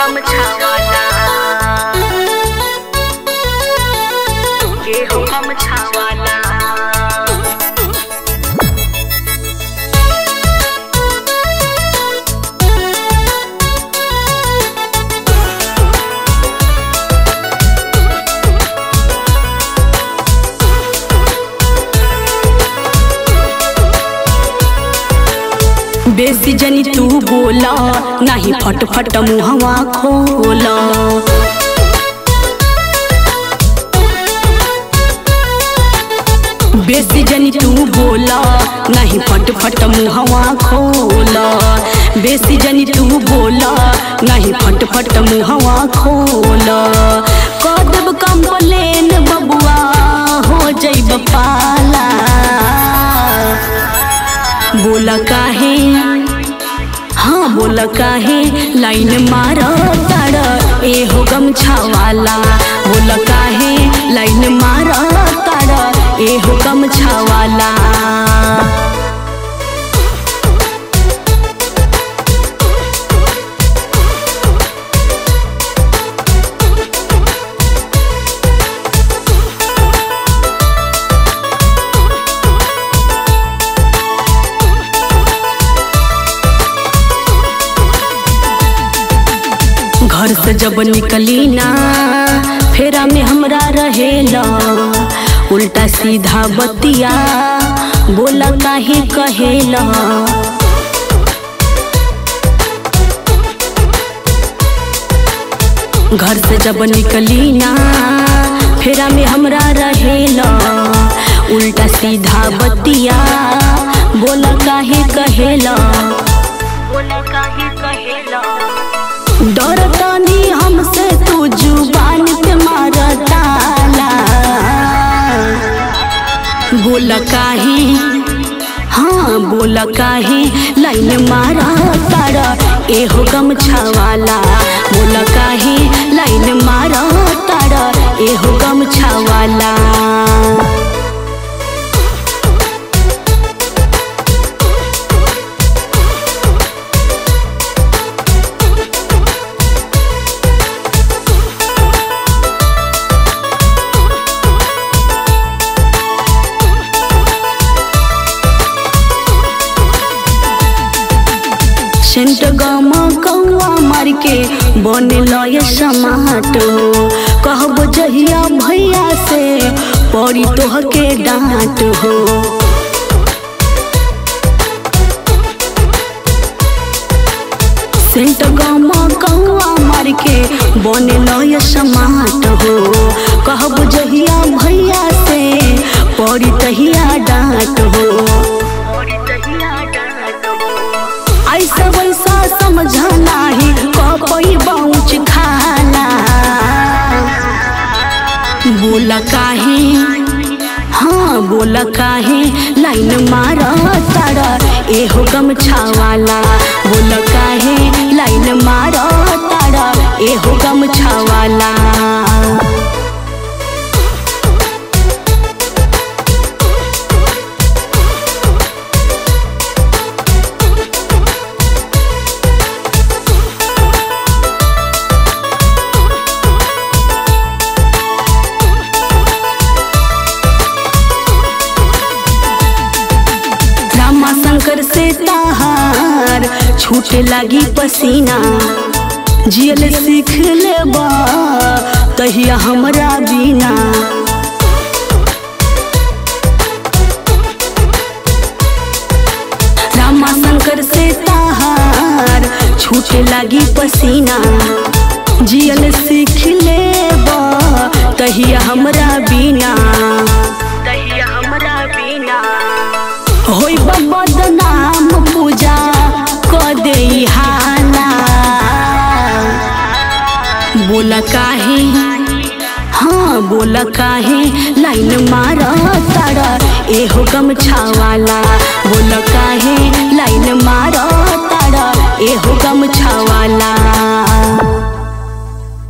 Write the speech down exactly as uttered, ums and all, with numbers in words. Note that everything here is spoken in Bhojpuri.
गमछा वाला, ये हो गमछा वाला। बेसी जनी तू बोला, नहीं फट फट मुहवा खोला। बेसी जनी तू बोला, नहीं फट फट मुहवा खोला। बेसी जनी तू बोला, नहीं फट फट मुहवा खोला। कदब कंप्लेन बबुआ हो जइब पाला। बोला काहे, हाँ बोला काहे लाइन मारो तारा ए हो गमछा वाला। बोला काहे लाइन मारो तारा ए हो गमछा वाला। घर से जब निकली ना फेरा में हमरा रहेला। उल्टा सीधा बतिया बोला काहे कहेला। घर से जब निकली ना फेरा में हमरा रहेला। उल्टा सीधा बतिया बोला काहे कहेला। बोला काहे कहेला। डरतानी हमसे तू जुबान पे मारताला। बोला काहे, हाँ बोला काहे लाइन मारा तारा ए हो गमछा वाला। बोला काहे लाइन मारा तारा ए हो गमछा वाला। सेंट गमा कौआ मार के बने लय समाटो। कहबो जहिया भैया से पड़ी तोह के डांट हो। सेंट गमा कौआ मार के बने लय समाट हो। कहबो जहिया भैया से पड़ी तहिया डांट हो। ऐसा वैसा समझाना ही कोई बाउच खाला। बोला काहे, हाँ बोला काहे लाइन मारा तारा ए हो गमछा वाला। बोला काहे लाइन मारा तारा ए हो गमछा वाला। शंकर से ताहार छूटे लगी पसीना। जियल सीख लेबा तहिया हमरा बिना। रामा शंकर से ताहार छूटे लगी पसीना। जियल सीख लेबा तहिया हमरा बिना। तहिया हमरा बिना होई बदनाम पूजा क देई हाला। बोला काहे, हाँ बोला काहे लाइन मारा तारा ए हो गमछा वाला। बोला काहे लाइन मारा तारा ए हो गमछा वाला।